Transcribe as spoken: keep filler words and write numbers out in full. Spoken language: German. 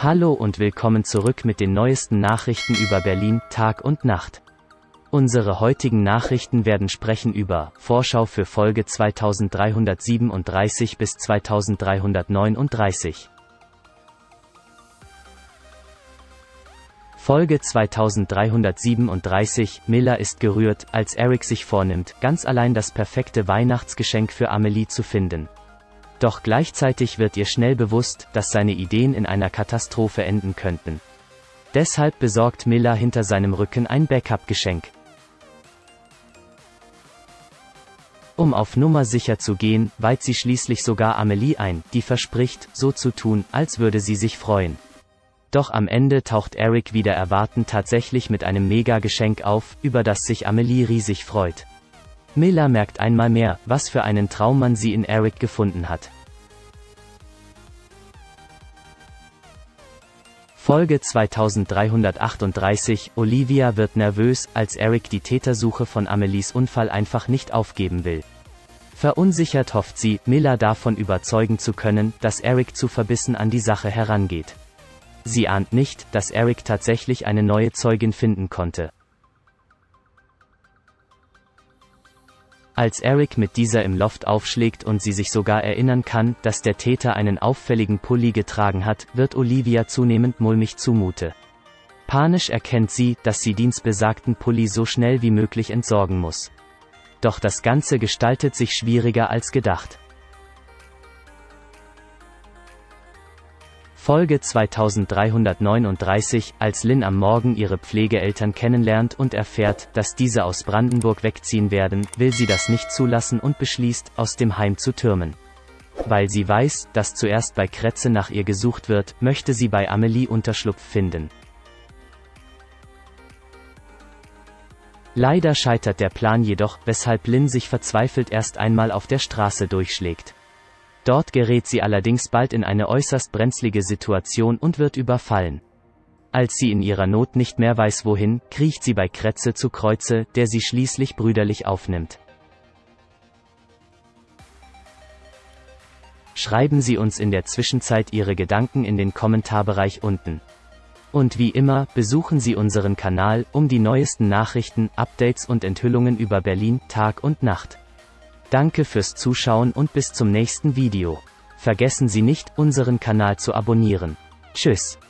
Hallo und willkommen zurück mit den neuesten Nachrichten über Berlin, Tag und Nacht. Unsere heutigen Nachrichten werden sprechen über Vorschau für Folge zweitausenddreihundertsiebenunddreißig bis zweitausenddreihundertneununddreißig. Folge zweitausenddreihundertsiebenunddreißig, Miller ist gerührt, als Eric sich vornimmt, ganz allein das perfekte Weihnachtsgeschenk für Amelie zu finden. Doch gleichzeitig wird ihr schnell bewusst, dass seine Ideen in einer Katastrophe enden könnten. Deshalb besorgt Miller hinter seinem Rücken ein Backup-Geschenk. Um auf Nummer sicher zu gehen, weiht sie schließlich sogar Amelie ein, die verspricht, so zu tun, als würde sie sich freuen. Doch am Ende taucht Eric wider Erwarten tatsächlich mit einem Mega-Geschenk auf, über das sich Amelie riesig freut. Miller merkt einmal mehr, was für einen Traummann sie in Eric gefunden hat. Folge zweitausenddreihundertachtunddreißig, Olivia wird nervös, als Eric die Tätersuche von Amelies Unfall einfach nicht aufgeben will. Verunsichert hofft sie, Miller davon überzeugen zu können, dass Eric zu verbissen an die Sache herangeht. Sie ahnt nicht, dass Eric tatsächlich eine neue Zeugin finden konnte. Als Eric mit dieser im Loft aufschlägt und sie sich sogar erinnern kann, dass der Täter einen auffälligen Pulli getragen hat, wird Olivia zunehmend mulmig zumute. Panisch erkennt sie, dass sie Deans besagten Pulli so schnell wie möglich entsorgen muss. Doch das Ganze gestaltet sich schwieriger als gedacht. Folge zweitausenddreihundertneununddreißig, als Lynn am Morgen ihre Pflegeeltern kennenlernt und erfährt, dass diese aus Brandenburg wegziehen werden, will sie das nicht zulassen und beschließt, aus dem Heim zu türmen. Weil sie weiß, dass zuerst bei Kretze nach ihr gesucht wird, möchte sie bei Amelie Unterschlupf finden. Leider scheitert der Plan jedoch, weshalb Lynn sich verzweifelt erst einmal auf der Straße durchschlägt. Dort gerät sie allerdings bald in eine äußerst brenzlige Situation und wird überfallen. Als sie in ihrer Not nicht mehr weiß wohin, kriecht sie bei Kretze zu Kreuze, der sie schließlich brüderlich aufnimmt. Schreiben Sie uns in der Zwischenzeit Ihre Gedanken in den Kommentarbereich unten. Und wie immer, besuchen Sie unseren Kanal, um die neuesten Nachrichten, Updates und Enthüllungen über Berlin, Tag und Nacht. Danke fürs Zuschauen und bis zum nächsten Video. Vergessen Sie nicht, unseren Kanal zu abonnieren. Tschüss.